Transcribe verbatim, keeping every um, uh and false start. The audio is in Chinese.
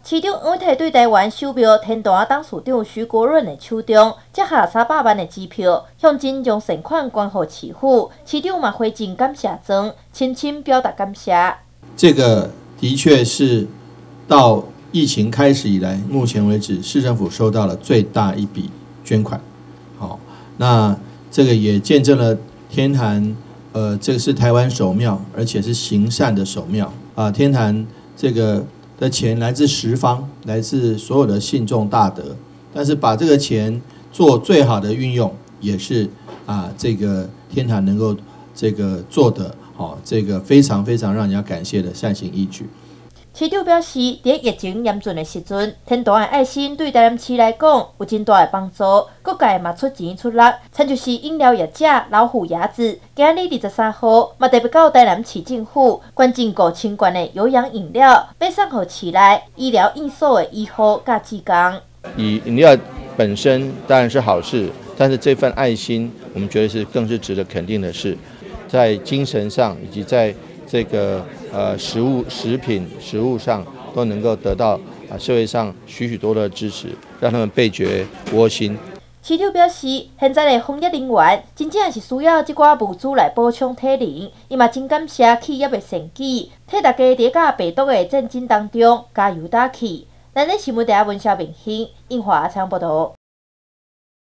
市长黄伟对台湾首票天大董事长徐国润的手中接下三百万的支票，向真将善款捐给市府。市长嘛回敬感谢状，深深表达感谢。 这个的确是到疫情开始以来，目前为止市政府收到了最大一笔捐款。好，那这个也见证了天坛，呃，这个是台湾首庙，而且是行善的首庙啊。天坛这个的钱来自十方，来自所有的信众大德，但是把这个钱做最好的运用，也是啊，这个天坛能够这个做的，好、哦，这个非常非常让人家感谢的善行义举。 市长表示，在疫情严峻的时阵，天大的爱心对台南市来讲有真大的帮助。各界嘛出钱出力，参就是饮料业者老虎牙子，今日二十三号嘛特别到台南市政府捐赠五千罐的有氧饮料，要送给市内医疗应所的医护甲志工。 以饮料本身当然是好事，但是这份爱心，我们觉得是更是值得肯定的事，在精神上以及在这个呃食物、食品、食物上都能够得到啊社会上许许多多的支持，让他们倍觉窝心。 市长表示，现在的防疫人员真正是需要这寡物资来补充体能，伊嘛真感谢企业的善举，替大家在甲病毒的战争当中加油打气。咱的新闻台文小明兴，印华采访报道。